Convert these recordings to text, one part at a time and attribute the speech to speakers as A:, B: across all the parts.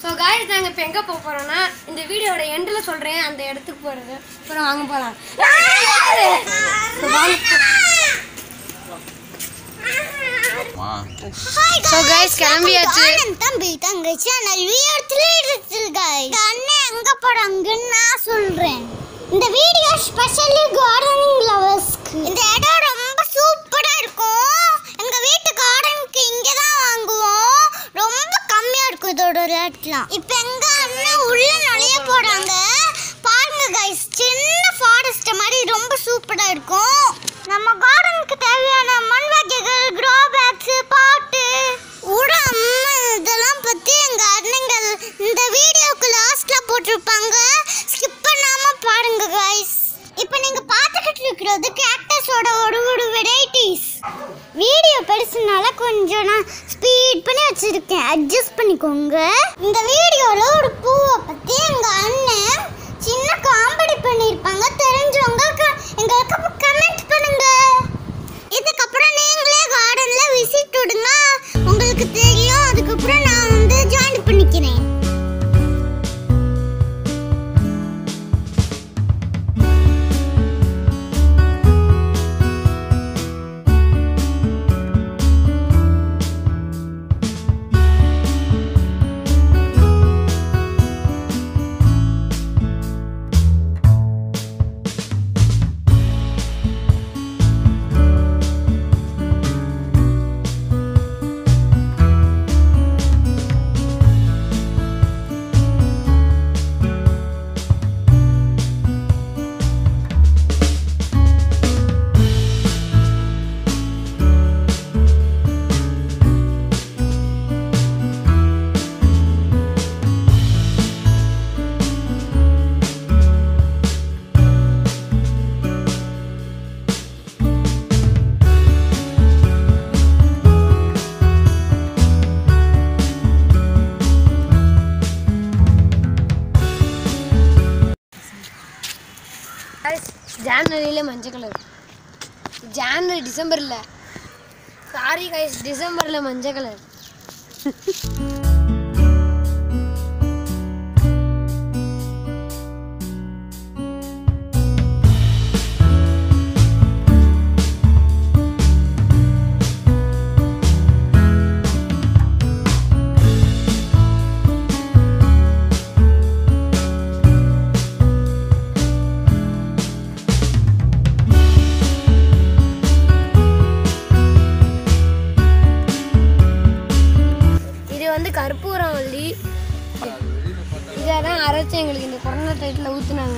A: So guys நாங்கள் இப்போ எங்கே போக போகிறோன்னா இந்த வீடியோட எண்டில் சொல்கிறேன் அந்த இடத்துக்கு போகிறது. அப்புறம் வாங்க போகலாம். ஸோ காய்ஸ் கிளம்பியாச்சு.
B: தம்பி தங்க சேனல் அண்ணன் எங்கே போகிறாங்கன்னு நான் சொல்கிறேன். இந்த வீடியோ ஸ்பெஷலி கார்டனிங் லவர்ஸ்க்கு. இந்த இடம் ரொம்ப சூப்பராக இருக்கும். எங்கள் வீட்டு கார்டனுக்கு இங்கே தான் வாங்குவோம். ரொம்ப கம்மியாக இருக்கும் இதோட ரேட்லாம். இப்போ எங்கள் அண்ணன் உள்ள நுழைய போகிறாங்க. பாருங்க கைஸ், சின்ன ஃபாரஸ்ட் மாதிரி ரொம்ப சூப்பராக இருக்கும். நம்ம கார்டனுக்கு தேவையான மண் வகைகள், க்ரோ பேக்ஸ், பாட்டு, உரம் இதெல்லாம் பற்றி எங்கள் அண்ணங்கள் இந்த வீடியோவுக்கு லாஸ்ட்டில் போட்டிருப்பாங்க. ஸ்கிப் பண்ணாமல் பாருங்க கைஸ். இப்போ நீங்கள் பார்த்துக்கிட்டு இருக்கிறது கேக்டஸோட ஒரு வெரைட்டிஸ். வீடியோ பெருசுனால கொஞ்சம் நான் ஸ்பீட் பண்ணி வச்சுருக்கேன், அட்ஜஸ்ட் பண்ணிக்கோங்க. இந்த வீடியோவில் ஒரு பூவை பற்றி எங்கள் அண்ணன் சின்ன காமெடி பண்ணியிருப்பாங்க. தெரிஞ்சவங்க எங்களுக்கு கமெண்ட் பண்ணுங்க. இதுக்கப்புறம் நீங்களே கார்டனில் விசிட் விடுங்க, உங்களுக்கு தெரியும். அதுக்கப்புறம் நான் வந்து ஜாயின் பண்ணிக்கிறேன்.
A: ஜான்வரியில் மஞ்சள் கலர், ஜான்வரி டிசம்பரில், சாரி கைஸ், டிசம்பரில் மஞ்சள் கலர். கற்பூரவள்ளி இதை தான் அரைச்சி எங்களுக்கு இந்த கொரோனா டைட்டில் ஊற்றுனாங்க.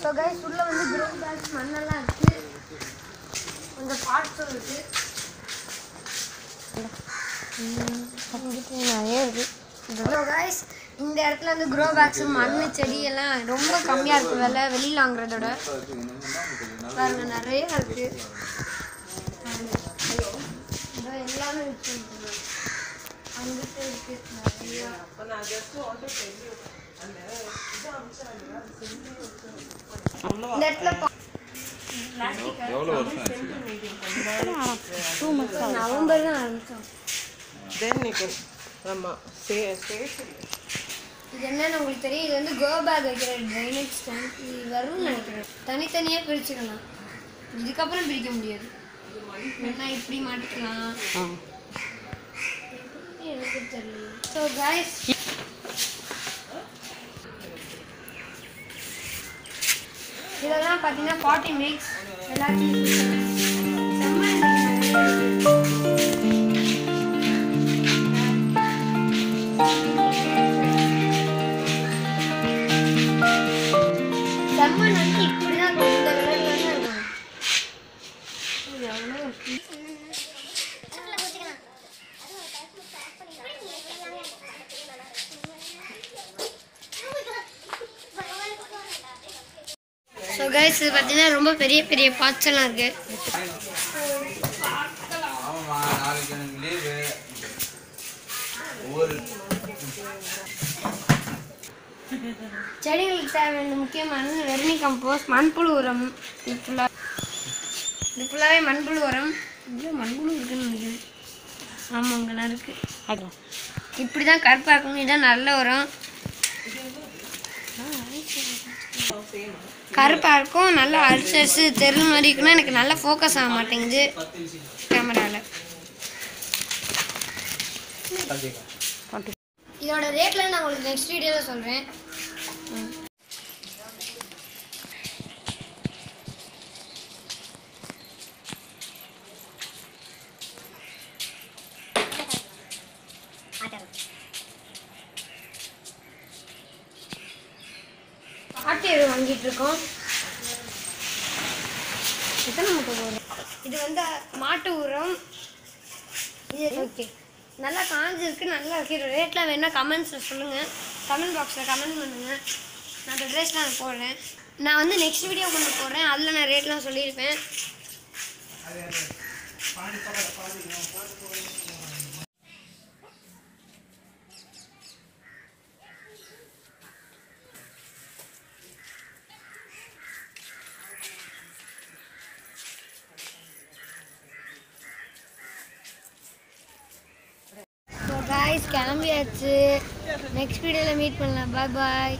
A: கைஸ் உள்ள வந்து க்ரோ பேக்ஸ் மண்ணெல்லாம் இருக்கு, கொஞ்சம் பார்ட்ஸும் இருக்கு, நிறைய இருக்கு. ஸோ கைஸ் இந்த இடத்துல வந்து க்ரோ பேக்ஸ் மண் செடி எல்லாம் ரொம்ப கம்மியாக இருக்குது விலை, வெளியில் வாங்குறதோட. பாருங்க நிறைய இருக்கு, எல்லாமே இருக்கு, அங்கிட்ட இருக்கு நிறையா. இந்த இடத்துல நவம்பர் தான் ஆரம்பிச்சோம். இது என்னன்னு உங்களுக்கு தெரியும், இது வந்து கோ பேக் வைக்கிற ட்ரைனேஜ் ஸ்டாண்ட். இது வரும்னு நினைக்கிறேன், தனித்தனியாக பிரிச்சுக்கலாம், இதுக்கப்புறம் பிரிக்க முடியாது. என்ன இப்படி மாட்டிக்கலாம் எனக்கு தெரியல. ஸோ கைஸ் இதெல்லாம் பார்த்தீங்கன்னா 40 மிக்ஸ் எல்லாத்தையும் செம்மண் வந்து இப்படிதான் இந்த கலர்ல தான் இருக்கும். ஸோ கைஸ் இது பார்த்தீங்கன்னா ரொம்ப பெரிய பெரிய பார்ட்ஸ் எல்லாம் இருக்கு. செடிகளுக்கு தேவையான முக்கியமான வெர்மி கம்போஸ்ட், மண்புழு உரம். இது ஃபுல்லாகவே மண்புழு உரம். இவ்வளோ மண்புழு இருக்குன்னு நினைக்கிறேன். ஆமாங்கண்ணா இருக்கு. இப்படி தான் கருப்பாக இருக்கணும், இதுதான் நல்ல உரம். கருப்பாக இருக்கும், நல்லா அல்சர்ஸு தெரு மாதிரி இருக்குன்னா எனக்கு நல்லா ஃபோக்கஸ் ஆக மாட்டேங்குது கேமராவில். இதோட ரேட்டில் நான் உங்களுக்கு நெக்ஸ்ட் வீடியோவில் சொல்கிறேன். ஆட்டு எரு வாங்கிட்டு இருக்கோம். எத்தனை மூட்டை போடுறோம்? இது வந்து மாட்டு உரம். இது ஓகே, நல்லா காஞ்சிருக்கு, நல்லா இருக்கு. ரேட்லாம் வேணால் கமெண்ட்ஸில் சொல்லுங்கள், கமெண்ட் பாக்ஸில் கமெண்ட் பண்ணுங்கள். நான் அந்த ட்ரெஸ்லாம் போடுறேன். நான் வந்து நெக்ஸ்ட் வீடியோ கொண்டு போடுறேன், அதில் நான் ரேட்லாம் சொல்லியிருப்பேன். गाइस கிளம்பியாச்சு, நெக்ஸ்ட் வீடியோல மீட் பண்ணலாம். By by.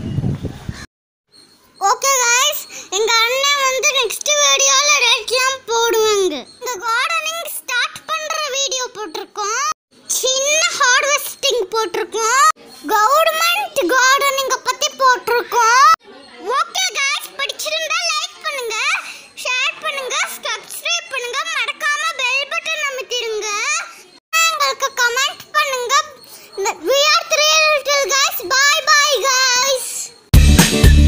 B: ஓகே गाइस, எங்க அண்ணன் வந்து நெக்ஸ்ட் வீடியோல ரேட்லாம் போடுவாங்க. இந்த கார்டனிங் ஸ்டார்ட் பண்ற வீடியோ போட்டுருக்கோம், சின்ன ஹார்வெஸ்டிங் போட்டுருக்கோம், கவர்மெண்ட் கார்டனிங்க பத்தி போட்டுருக்கோம். ஓகே गाइस, பிடிச்சிருந்தா லைக் பண்ணுங்க, ஷேர் பண்ணுங்க, சப்ஸ்கிரைப் பண்ணுங்க, மறக்காம பெல் பட்டன் அமுத்திடுங்க. உங்களுக்கு கமெண்ட் பண்ணுங்க. We are 3 little guys. Bye bye guys.